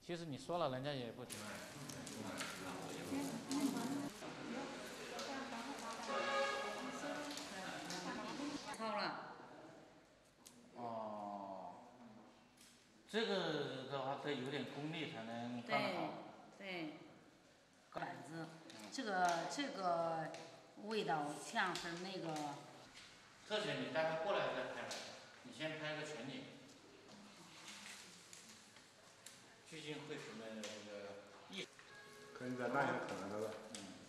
其实你说了，人家也不听。 好了。 哦，这个的话得有点功力才能干得好。 对。板子，这个味道像是那个。 特写你待会过来再拍，你先拍个全景。聚精会神的这个艺术。 可以再慢一点可能的了。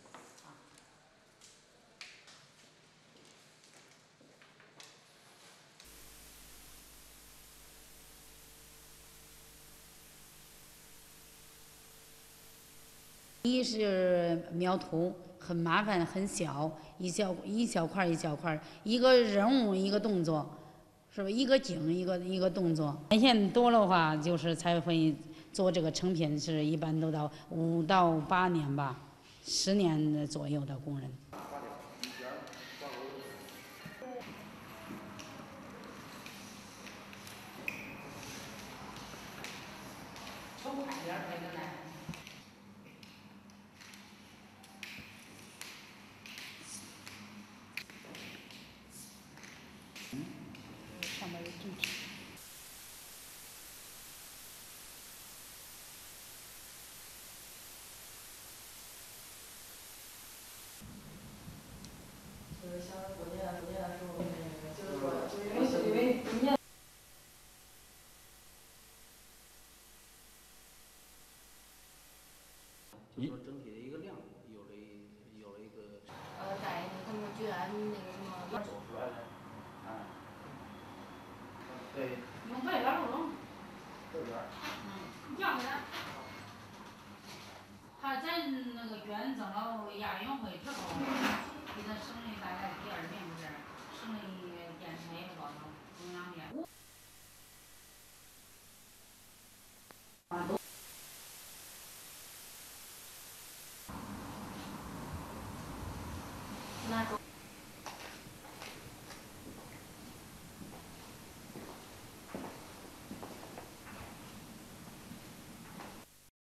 一是描图很麻烦，很小，一小块一小块，一个人物一个动作，是不是一个景一个动作？年限多的话，就是才会做这个成品，是一般都到5到8年吧，10年左右的工人。抽快点儿，快点来。上面有正体。就是像国家时候，就是说，因为就说整体的一个量有了一个。 在那个卷那个什么。 走出来的。对。 用外边儿弄。 这边。 样式。他咱那个卷整到亚运会之后，给他省的大概第2名不是，省的电台也高中央电。